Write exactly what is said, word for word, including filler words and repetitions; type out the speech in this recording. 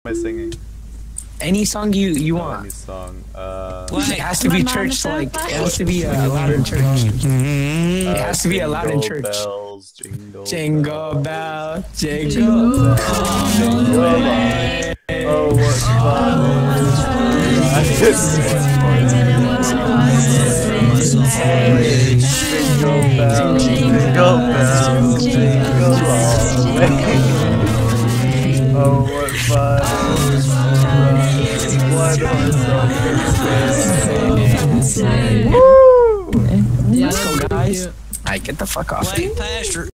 am I singing? Any song you you Oh, want. any song. Uh, It has to be church, like it has to be uh, loud in church. It has to be a loud in church. Jingle bells, jingle, Jingle bell, jingle jingle bell. bells, jingle bells. Oh, what fun! Jingle bells, jingle bells, jingle all the way. Oh, what fun! What a song! Woo! Let's go, guys. I get the fuck off. Lake Pasture.